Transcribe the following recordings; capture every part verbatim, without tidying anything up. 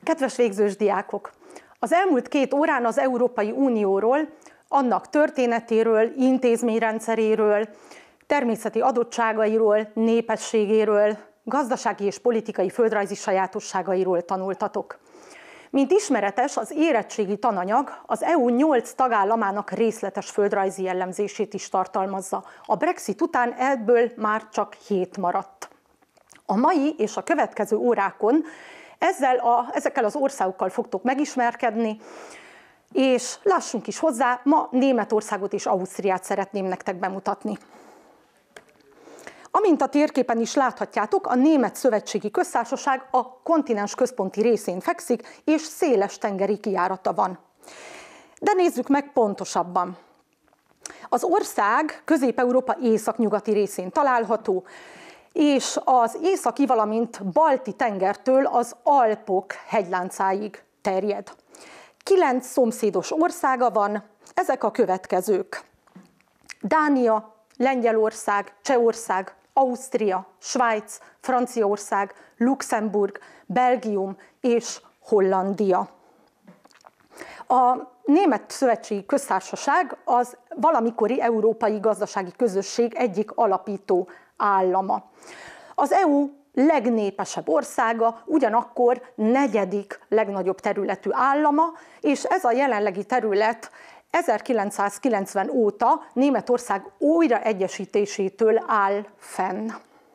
Kedves végzős diákok! Az elmúlt két órán az Európai Unióról, annak történetéről, intézményrendszeréről, természeti adottságairól, népességéről, gazdasági és politikai földrajzi sajátosságairól tanultatok. Mint ismeretes, az érettségi tananyag az é u nyolc tagállamának részletes földrajzi jellemzését is tartalmazza. A Brexit után ebből már csak hét maradt. A mai és a következő órákon ezzel a, ezekkel az országokkal fogtok megismerkedni, és lássunk is hozzá, ma Németországot és Ausztriát szeretném nektek bemutatni. Amint a térképen is láthatjátok, a Német Szövetségi Köztársaság a kontinens központi részén fekszik, és széles tengeri kijárata van. De nézzük meg pontosabban. Az ország Közép-Európa északnyugati részén található, és az északi, valamint balti tengertől az Alpok hegyláncáig terjed. Kilenc szomszédos országa van, ezek a következők: Dánia, Lengyelország, Csehország, Ausztria, Svájc, Franciaország, Luxemburg, Belgium és Hollandia. A Német Szövetségi Köztársaság az valamikori Európai Gazdasági Közösség egyik alapító állama. Az é u legnépesebb országa, ugyanakkor negyedik legnagyobb területű állama, és ez a jelenlegi terület ezerkilencszázkilencven óta Németország újraegyesítésétől áll fenn.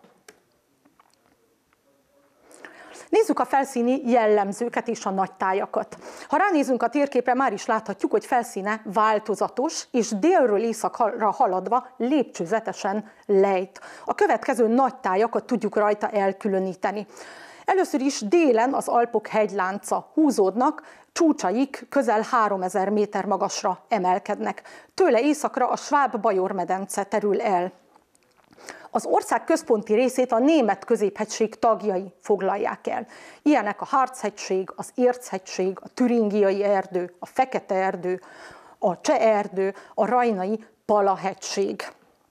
Nézzük a felszíni jellemzőket és a nagytájakat. Ha ránézünk a térképre, már is láthatjuk, hogy felszíne változatos, és délről északra haladva lépcsőzetesen lejt. A következő nagytájakat tudjuk rajta elkülöníteni. Először is délen az Alpok hegylánca húzódnak, csúcsaik közel háromezer méter magasra emelkednek. Tőle északra a Sváb-Bajor-medence terül el. Az ország központi részét a német középhegység tagjai foglalják el. Ilyenek a Harz-hegység, az Érchegység, a Türingiai erdő, a Fekete-erdő, a Cseh-erdő, a Rajnai Pala-hegység.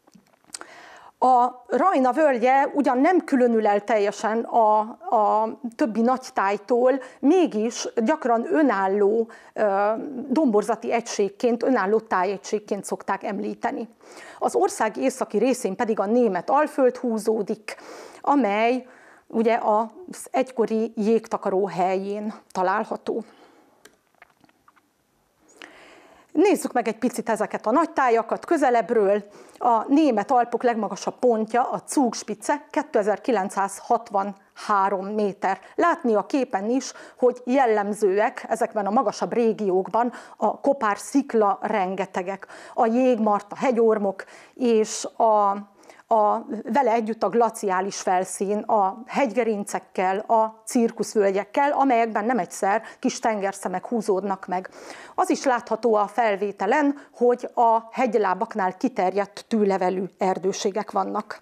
A Rajna völgye ugyan nem különül el teljesen a, a többi nagytájtól, mégis gyakran önálló domborzati egységként, önálló tájegységként szokták említeni. Az ország északi részén pedig a német Alföld húzódik, amely ugye az egykori jégtakaró helyén található. Nézzük meg egy picit ezeket a nagytájakat közelebbről. A német Alpok legmagasabb pontja, a Zugspitze, kétezer-kilencszázhatvanhárom méter. Látni a képen is, hogy jellemzőek ezekben a magasabb régiókban a kopár szikla rengetegek, a jégmart, a hegyormok és a A, vele együtt a glaciális felszín, a hegygerincekkel, a cirkuszvölgyekkel, amelyekben nem egyszer kis tengerszemek húzódnak meg. Az is látható a felvételen, hogy a hegylábaknál kiterjedt tűlevelű erdőségek vannak.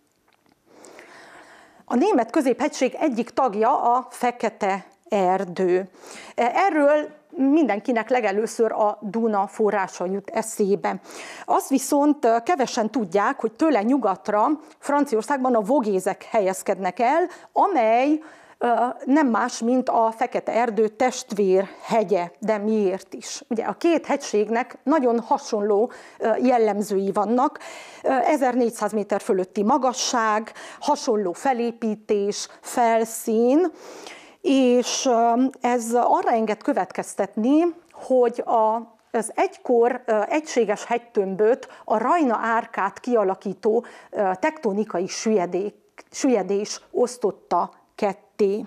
A német középhegység egyik tagja a Fekete-erdő. Erről mindenkinek legelőször a Duna forrása jut eszébe. Azt viszont kevesen tudják, hogy tőle nyugatra Franciaországban a Vogézek helyezkednek el, amely nem más, mint a Fekete-erdő testvérhegye, de miért is? Ugye a két hegységnek nagyon hasonló jellemzői vannak, ezernégyszáz méter fölötti magasság, hasonló felépítés, felszín, és ez arra enged következtetni, hogy az egykor egységes hegytömböt, a Rajna árkát kialakító tektonikai süllyedés osztotta ketté.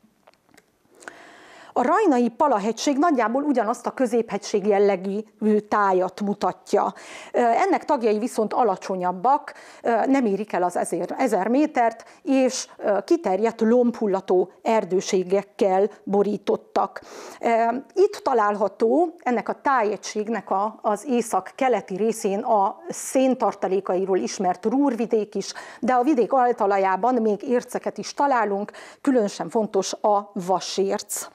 A Rajnai Pala-hegység nagyjából ugyanazt a középhegység jellegű tájat mutatja. Ennek tagjai viszont alacsonyabbak, nem érik el az ezer métert, és kiterjedt lombhullató erdőségekkel borítottak. Itt található ennek a tájegységnek az észak-keleti részén a széntartalékairól ismert Rúrvidék is, de a vidék altalajában még érceket is találunk, különösen fontos a vasérc.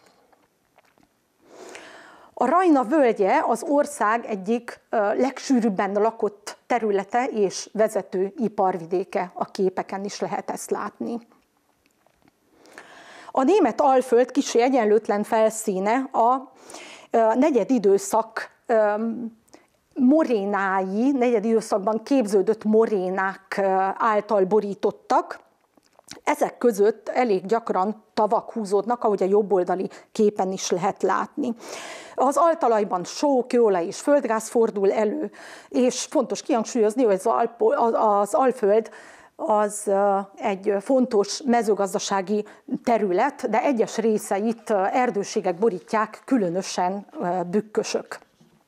A Rajna völgye az ország egyik legsűrűbben lakott területe és vezető iparvidéke, a képeken is lehet ezt látni. A német Alföld kissé egyenlőtlen felszíne a negyed időszak morénái, negyed időszakban képződött morénák által borítottak. Ezek között elég gyakran tavak húzódnak, ahogy a jobboldali képen is lehet látni. Az altalajban só, kőolaj és földgáz fordul elő, és fontos kihangsúlyozni, hogy az, Alp, az Alföld az egy fontos mezőgazdasági terület, de egyes részeit erdőségek borítják, különösen bükkösök.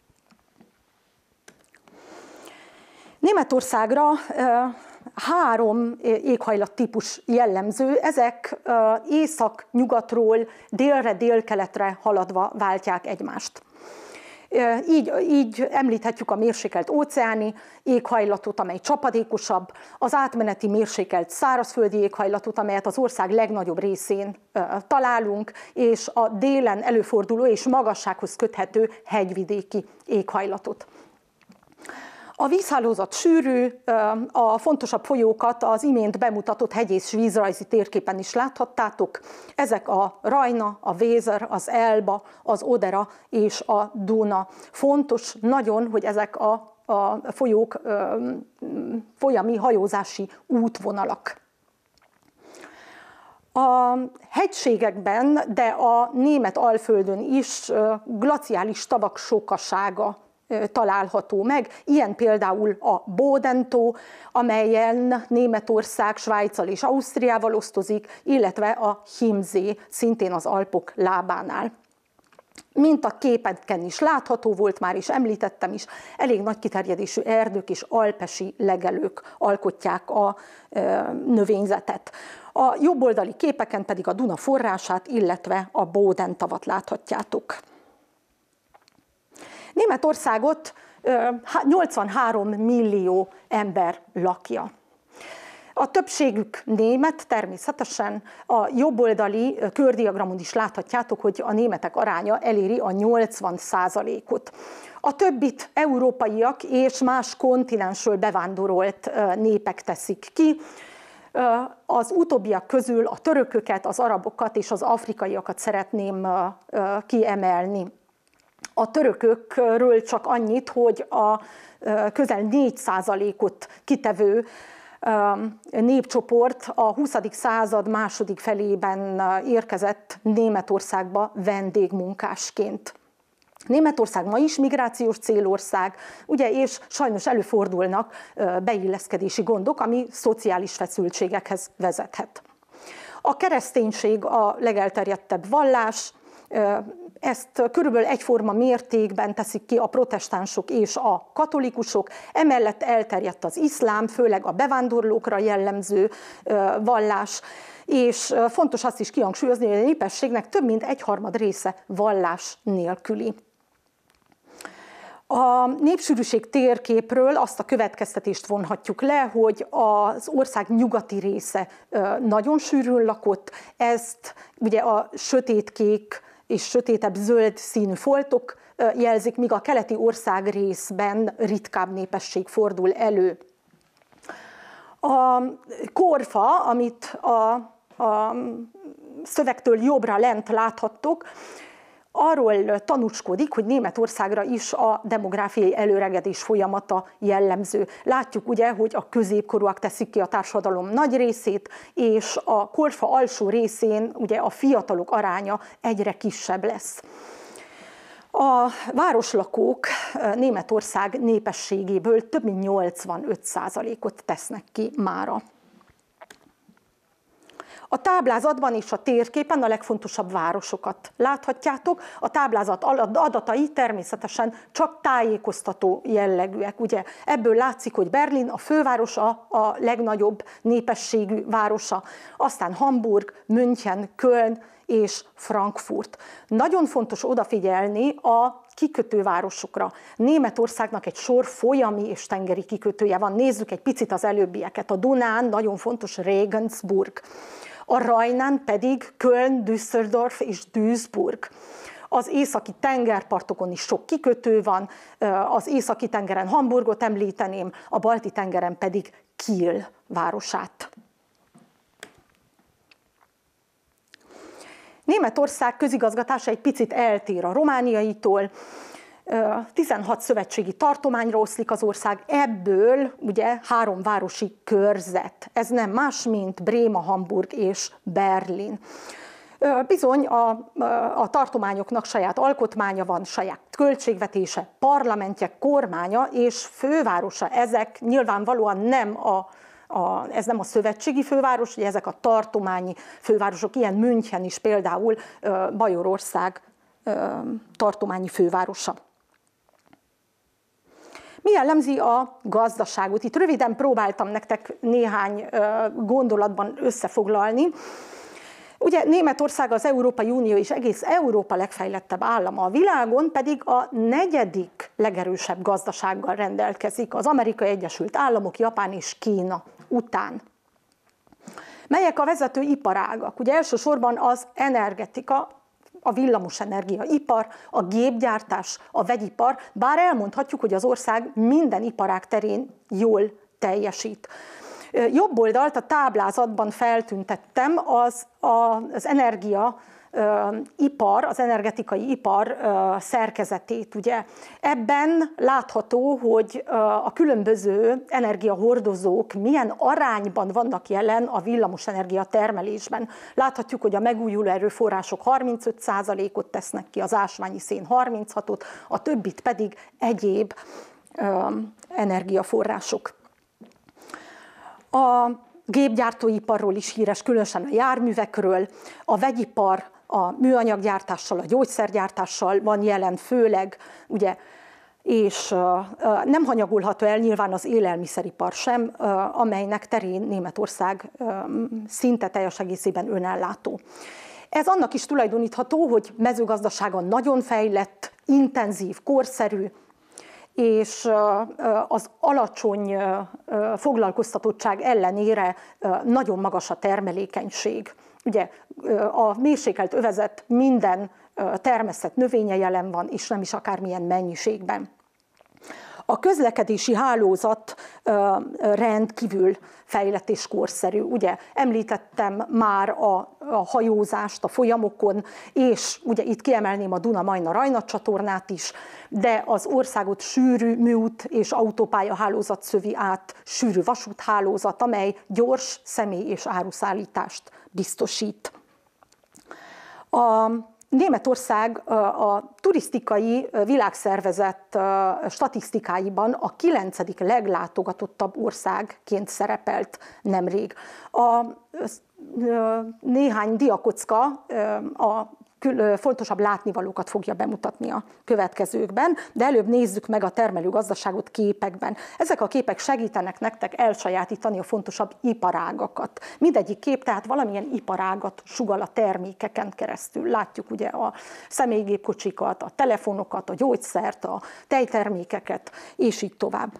Németországra három éghajlattípus jellemző, ezek észak-nyugatról délre, délkeletre haladva váltják egymást. Így, így említhetjük a mérsékelt óceáni éghajlatot, amely csapadékosabb, az átmeneti mérsékelt szárazföldi éghajlatot, amelyet az ország legnagyobb részén találunk, és a délen előforduló és magassághoz köthető hegyvidéki éghajlatot. A vízhálózat sűrű, a fontosabb folyókat az imént bemutatott hegy- és vízrajzi térképen is láthattátok. Ezek a Rajna, a Weser, az Elba, az Odera és a Duna. Fontos nagyon, hogy ezek a, a folyók folyami hajózási útvonalak. A hegységekben, de a német Alföldön is glaciális tavak sokasága található meg, ilyen például a Bodentó, amelyen Németország Svájccal és Ausztriával osztozik, illetve a Chiemsee, szintén az Alpok lábánál. Mint a képeken is látható volt, már is említettem is, elég nagy kiterjedésű erdők és alpesi legelők alkotják a növényzetet. A jobboldali képeken pedig a Duna forrását, illetve a Bodentavat láthatjátok. Németországot nyolcvanhárom millió ember lakja. A többségük német, természetesen a jobboldali kördiagramon is láthatjátok, hogy a németek aránya eléri a nyolcvan százalékot. A többit európaiak és más kontinensről bevándorolt népek teszik ki. Az utóbbiak közül a törököket, az arabokat és az afrikaiakat szeretném kiemelni. A törökökről csak annyit, hogy a közel négy százalékot kitevő népcsoport a huszadik század második felében érkezett Németországba vendégmunkásként. Németország ma is migrációs célország, ugye, és sajnos előfordulnak beilleszkedési gondok, ami szociális feszültségekhez vezethet. A kereszténység a legelterjedtebb vallás, ezt körülbelül egyforma mértékben teszik ki a protestánsok és a katolikusok, emellett elterjedt az iszlám, főleg a bevándorlókra jellemző vallás, és fontos azt is kihangsúlyozni, hogy a népességnek több mint egyharmad része vallás nélküli. A népsűrűség térképről azt a következtetést vonhatjuk le, hogy az ország nyugati része nagyon sűrűn lakott, ezt ugye a sötétkék és sötétebb zöld színű foltok jelzik, míg a keleti ország részben ritkább népesség fordul elő. A Korfa, amit a, a szövegtől jobbra lent láthattok, arról tanúskodik, hogy Németországra is a demográfiai előregedés folyamata jellemző. Látjuk ugye, hogy a középkorúak teszik ki a társadalom nagy részét, és a Korfa alsó részén ugye a fiatalok aránya egyre kisebb lesz. A városlakók Németország népességéből több mint nyolcvanöt százalékot tesznek ki mára. A táblázatban és a térképen a legfontosabb városokat láthatjátok. A táblázat adatai természetesen csak tájékoztató jellegűek. Ugye ebből látszik, hogy Berlin a fővárosa, a legnagyobb népességű városa, aztán Hamburg, München, Köln és Frankfurt. Nagyon fontos odafigyelni a kikötővárosokra. Németországnak egy sor folyami és tengeri kikötője van. Nézzük egy picit az előbbieket. A Dunán nagyon fontos Regensburg. A Rajnán pedig Köln, Düsseldorf és Duisburg. Az északi tengerpartokon is sok kikötő van, az északi tengeren Hamburgot említeném, a balti tengeren pedig Kiel városát. Németország közigazgatása egy picit eltér a romániaitól, tizenhat szövetségi tartományra oszlik az ország, ebből ugye három városi körzet. Ez nem más, mint Bréma, Hamburg és Berlin. Bizony a, a tartományoknak saját alkotmánya van, saját költségvetése, parlamentje, kormánya és fővárosa. Ezek nyilvánvalóan nem a, a, ez nem a szövetségi főváros, ugye ezek a tartományi fővárosok, ilyen München is például Bajorország tartományi fővárosa. Mi jellemzi a gazdaságot? Itt röviden próbáltam nektek néhány gondolatban összefoglalni. Ugye Németország az Európai Unió és egész Európa legfejlettebb állama, a világon pedig a negyedik legerősebb gazdasággal rendelkezik, az Amerikai Egyesült Államok, Japán és Kína után. Melyek a vezető iparágak? Ugye elsősorban az energetika, a villamosenergia ipar, a gépgyártás, a vegyipar, bár elmondhatjuk, hogy az ország minden iparág terén jól teljesít. Jobb oldalt a táblázatban feltüntettem az, az energia ipar, az energetikai ipar szerkezetét. Ugye. Ebben látható, hogy a különböző energiahordozók milyen arányban vannak jelen a villamosenergia termelésben. Láthatjuk, hogy a megújuló erőforrások harmincöt százalékot tesznek ki, az ásványi szén harminchatot, a többit pedig egyéb energiaforrások. A gépgyártóiparról is híres, különösen a járművekről, a vegyipar, a műanyaggyártással, a gyógyszergyártással van jelen főleg, ugye, és nem hanyagolható el nyilván az élelmiszeripar sem, amelynek terén Németország szinte teljes egészében önellátó. Ez annak is tulajdonítható, hogy mezőgazdasága nagyon fejlett, intenzív, korszerű, és az alacsony foglalkoztatottság ellenére nagyon magas a termelékenység. Ugye a mérsékelt övezet minden termesztett növénye jelen van, és nem is akármilyen mennyiségben. A közlekedési hálózat rendkívül fejlett és korszerű. Ugye említettem már a, a hajózást a folyamokon, és ugye itt kiemelném a Duna-Majna-Rajna csatornát is, de az országot sűrű műút és autópálya hálózat szövi át, sűrű vasúthálózat, amely gyors személy- és áruszállítást biztosít. A Németország a turisztikai világszervezet statisztikáiban a kilencedik leglátogatottabb országként szerepelt nemrég. A néhány diakocka a fontosabb látnivalókat fogja bemutatni a következőkben, de előbb nézzük meg a termelőgazdaságot képekben. Ezek a képek segítenek nektek elsajátítani a fontosabb iparágakat. Mindegyik kép tehát valamilyen iparágat sugall a termékeken keresztül. Látjuk ugye a személygépkocsikat, a telefonokat, a gyógyszert, a tejtermékeket, és így tovább.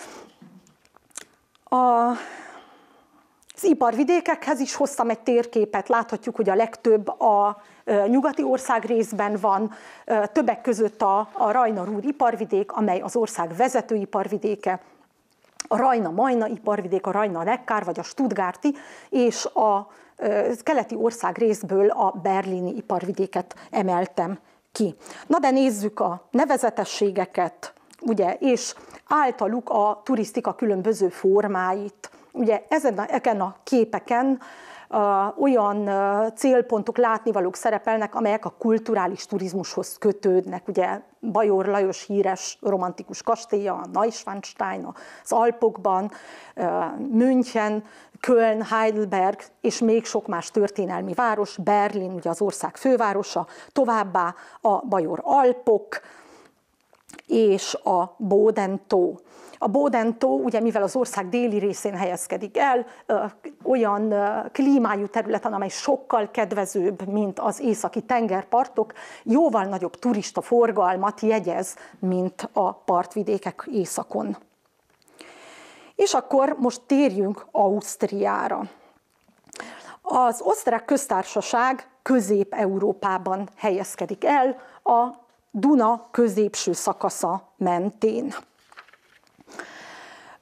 A Az iparvidékekhez is hoztam egy térképet, láthatjuk, hogy a legtöbb a nyugati ország részben van, többek között a, a Rajna-Ruhr iparvidék, amely az ország vezető iparvidéke, a Rajna-Majna iparvidék, a Rajna-Neckar vagy a Stuttgarti, és a keleti ország részből a berlini iparvidéket emeltem ki. Na de nézzük a nevezetességeket, ugye, és általuk a turisztika különböző formáit. Ugye ezen a, ezen a képeken uh, olyan uh, célpontok, látnivalók szerepelnek, amelyek a kulturális turizmushoz kötődnek. Ugye Bajor Lajos híres romantikus kastélya, a Neuschwanstein az Alpokban, uh, München, Köln, Heidelberg és még sok más történelmi város, Berlin, ugye az ország fővárosa, továbbá a Bajor Alpok és a Bodentó. A Bodentó, ugye mivel az ország déli részén helyezkedik el, olyan klímájú területen, amely sokkal kedvezőbb, mint az északi tengerpartok, jóval nagyobb turista forgalmat jegyez, mint a partvidékek északon. És akkor most térjünk Ausztriára. Az Osztrák Köztársaság Közép-Európában helyezkedik el, a Duna középső szakasza mentén.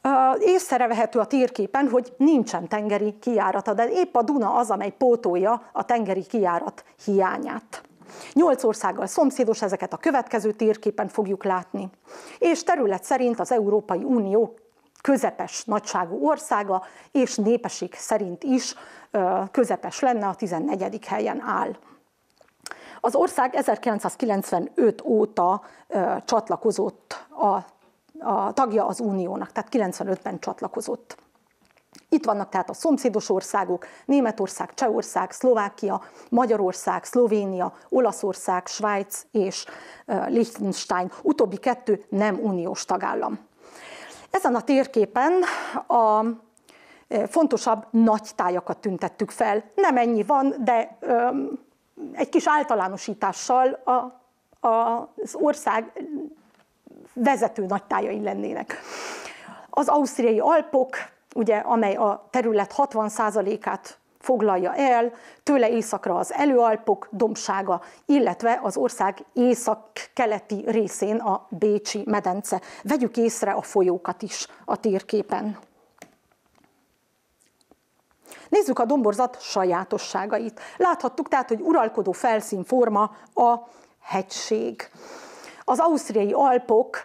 Észrevehető a térképen, hogy nincsen tengeri kijárata, de épp a Duna az, amely pótolja a tengeri kijárat hiányát. Nyolc országgal szomszédos, ezeket a következő térképen fogjuk látni. És terület szerint az Európai Unió közepes nagyságú országa, és népesség szerint is közepes lenne, a tizennegyedik helyen áll. Az ország ezerkilencszázkilencvenöt óta csatlakozott a a tagja az Uniónak, tehát kilencvenötben csatlakozott. Itt vannak tehát a szomszédos országok, Németország, Csehország, Szlovákia, Magyarország, Szlovénia, Olaszország, Svájc és Liechtenstein. Utóbbi kettő nem uniós tagállam. Ezen a térképen a fontosabb nagy tájakat tüntettük fel. Nem ennyi van, de egy kis általánosítással a, a, az ország vezető nagy tájai lennének. Az ausztriai Alpok, ugye, amely a terület hatvan százalékát foglalja el, tőle északra az Előalpok dombsága, illetve az ország észak-keleti részén a Bécsi medence. Vegyük észre a folyókat is a térképen. Nézzük a domborzat sajátosságait. Láthattuk tehát, hogy uralkodó felszínforma a hegység. Az ausztriai Alpok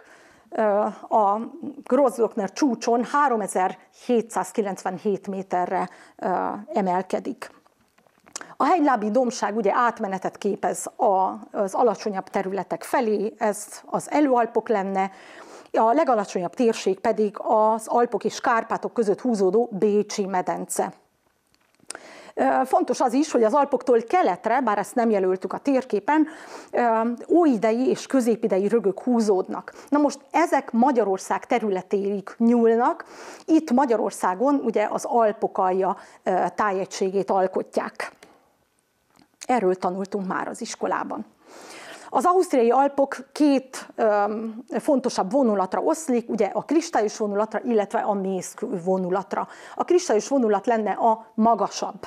a Grossglockner csúcson háromezer-hétszázkilencvenhét méterre emelkedik. A hegylábi dombság ugye átmenetet képez az alacsonyabb területek felé, ez az Előalpok lenne, a legalacsonyabb térség pedig az Alpok és Kárpátok között húzódó Bécsi medence. Fontos az is, hogy az Alpoktól keletre, bár ezt nem jelöltük a térképen, óidei és középidei rögök húzódnak. Na most ezek Magyarország területéig nyúlnak, itt Magyarországon ugye az Alpokalja tájegységét alkotják. Erről tanultunk már az iskolában. Az ausztriai Alpok két öm, fontosabb vonulatra oszlik, ugye a kristályos vonulatra, illetve a mészkő vonulatra. A kristályos vonulat lenne a magasabb.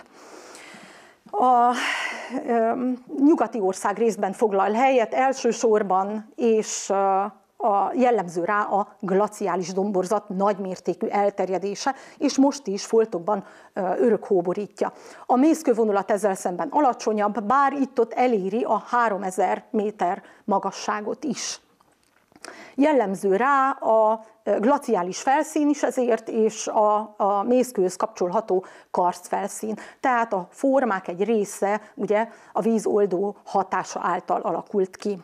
A öm, nyugati ország részben foglal helyet elsősorban, és a jellemző rá a glaciális domborzat nagymértékű elterjedése, és most is foltokban örök hó borítja. A mészkővonulat ezzel szemben alacsonyabb, bár itt-ott eléri a háromezer méter magasságot is. Jellemző rá a glaciális felszín is ezért, és a, a mészkőhöz kapcsolható karsztfelszín. Tehát a formák egy része ugye a vízoldó hatása által alakult ki.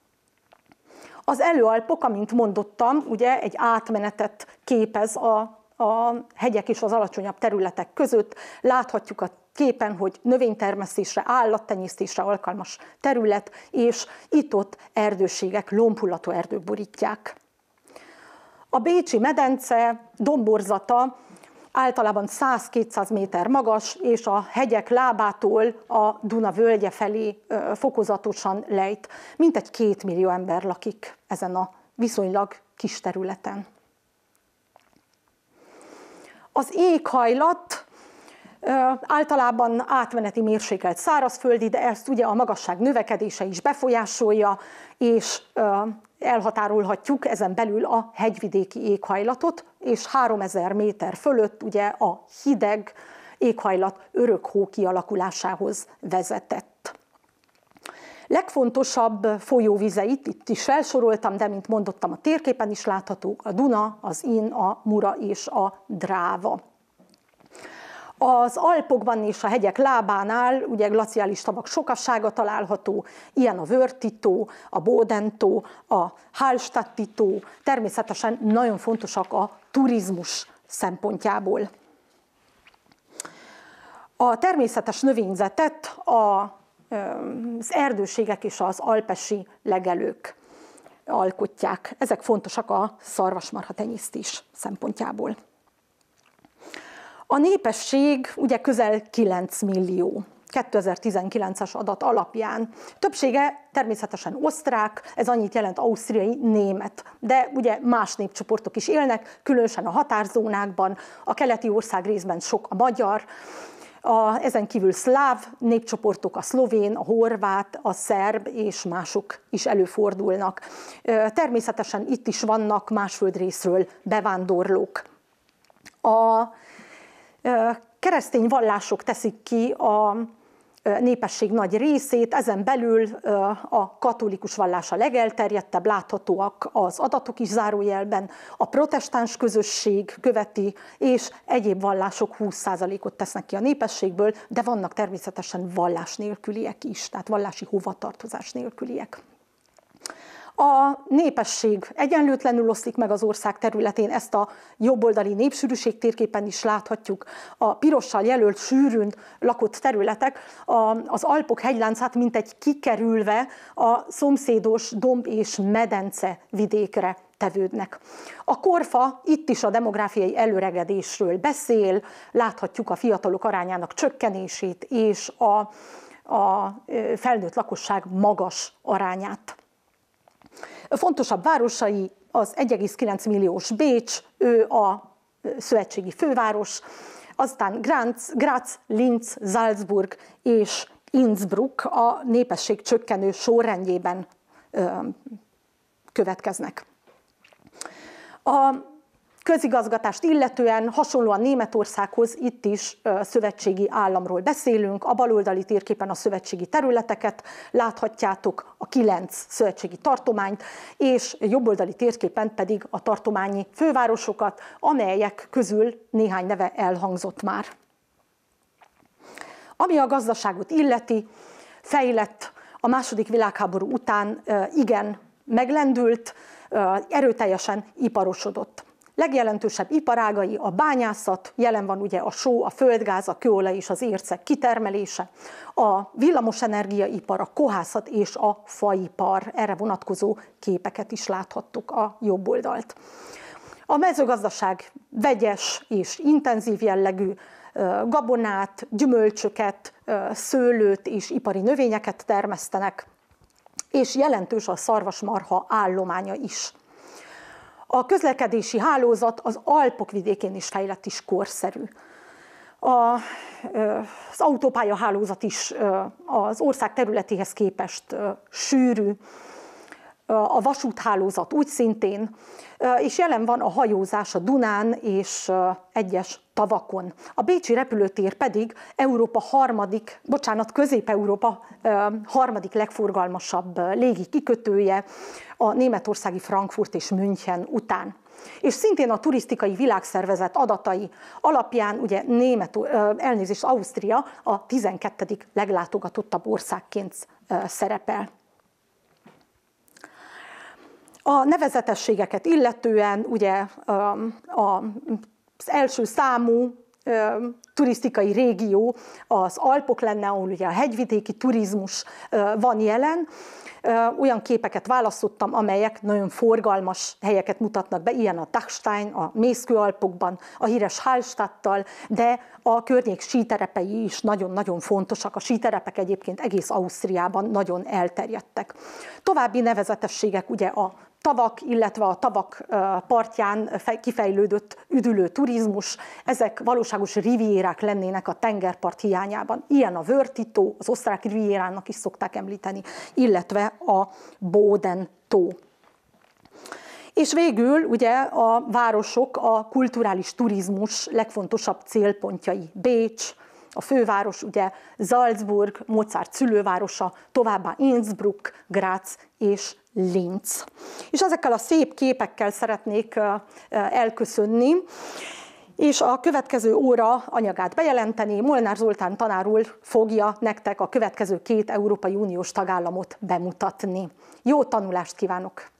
Az Előalpok, amint mondottam, ugye egy átmenetet képez a, a hegyek és az alacsonyabb területek között. Láthatjuk a képen, hogy növénytermesztésre, állattenyésztésre alkalmas terület, és itt-ott erdőségek, lombhullató erdők borítják. A Bécsi medence domborzata általában száz-kétszáz méter magas, és a hegyek lábától a Duna völgye felé fokozatosan lejt. Mintegy két millió ember lakik ezen a viszonylag kis területen. Az éghajlat általában átmeneti mérsékelt szárazföldi, de ezt ugye a magasság növekedése is befolyásolja, és elhatárolhatjuk ezen belül a hegyvidéki éghajlatot, és háromezer méter fölött ugye a hideg éghajlat örök hó kialakulásához vezetett. Legfontosabb folyóvizeit itt is felsoroltam, de mint mondottam, a térképen is láthatók: a Duna, az Inn, a Mura és a Dráva. Az Alpokban és a hegyek lábánál ugye glaciális tavak sokassága található, ilyen a Wörth-tó, a Bodentó, a Hallstatt-tó, természetesen nagyon fontosak a turizmus szempontjából. A természetes növényzetet az erdőségek és az alpesi legelők alkotják. Ezek fontosak a szarvasmarha tenyésztés szempontjából. A népesség ugye közel kilenc millió, kétezer-tizenkilences adat alapján. Többsége természetesen osztrák, ez annyit jelent ausztriai, német, de ugye más népcsoportok is élnek, különösen a határzónákban, a keleti ország részben sok a magyar, a, ezen kívül szláv népcsoportok, a szlovén, a horvát, a szerb és mások is előfordulnak. Természetesen itt is vannak más földrészről bevándorlók. A keresztény vallások teszik ki a népesség nagy részét, ezen belül a katolikus vallás a legelterjedtebb, láthatóak az adatok is zárójelben, a protestáns közösség követi, és egyéb vallások húsz százalékot tesznek ki a népességből, de vannak természetesen vallás nélküliek is, tehát vallási hovatartozás nélküliek. A népesség egyenlőtlenül oszlik meg az ország területén, ezt a jobboldali népsűrűség térképen is láthatjuk. A pirossal jelölt sűrűn lakott területek az Alpok hegyláncát mintegy kikerülve a szomszédos domb- és medence vidékre tevődnek. A Korfa itt is a demográfiai előregedésről beszél, láthatjuk a fiatalok arányának csökkenését és a, a felnőtt lakosság magas arányát. Fontosabb városai az egy egész kilenc milliós Bécs, ő a szövetségi főváros, aztán Graz, Graz, Linz, Salzburg és Innsbruck a népesség csökkenő sorrendjében következnek. A közigazgatást illetően hasonlóan Németországhoz itt is szövetségi államról beszélünk, a baloldali térképen a szövetségi területeket láthatjátok, a kilenc szövetségi tartományt, és jobboldali térképen pedig a tartományi fővárosokat, amelyek közül néhány neve elhangzott már. Ami a gazdaságot illeti, fejlett a második világháború után igen meglendült, erőteljesen iparosodott. Legjelentősebb iparágai a bányászat, jelen van ugye a só, a földgáz, a kőolaj és az ércek kitermelése, a villamosenergiaipar, a kohászat és a faipar, erre vonatkozó képeket is láthattuk a jobb oldalt. A mezőgazdaság vegyes és intenzív jellegű, gabonát, gyümölcsöket, szőlőt és ipari növényeket termesztenek, és jelentős a szarvasmarha állománya is. A közlekedési hálózat az Alpok vidékén is fejlett és korszerű. A, az autópálya hálózat is az ország területéhez képest sűrű, a vasúthálózat úgy szintén, és jelen van a hajózás a Dunán és egyes tavakon. A bécsi repülőtér pedig Európa harmadik, bocsánat, Közép-Európa harmadik legforgalmasabb légi kikötője a németországi Frankfurt és München után. És szintén a turisztikai világszervezet adatai alapján ugye német, elnézést, Ausztria a tizenkettedik leglátogatottabb országként szerepel. A nevezetességeket illetően ugye az első számú turisztikai régió az Alpok lenne, ahol ugye a hegyvidéki turizmus van jelen. Olyan képeket választottam, amelyek nagyon forgalmas helyeket mutatnak be, ilyen a Dachstein, a Mészkő-Alpokban, a híres Hallstattal, de a környék síterepei is nagyon-nagyon fontosak. A síterepek egyébként egész Ausztriában nagyon elterjedtek. További nevezetességek ugye a tavak, illetve a tavak partján kifejlődött üdülő turizmus, ezek valóságos rivierák lennének a tengerpart hiányában. Ilyen a Wörthi-tó, az osztrák rivierának is szokták említeni, illetve a Boden-tó. És végül ugye a városok a kulturális turizmus legfontosabb célpontjai. Bécs, a főváros ugye Salzburg, Mozart szülővárosa, továbbá Innsbruck, Graz és Linz. És ezekkel a szép képekkel szeretnék elköszönni, és a következő óra anyagát bejelenteni. Molnár Zoltán tanár úr fogja nektek a következő két Európai Uniós tagállamot bemutatni. Jó tanulást kívánok!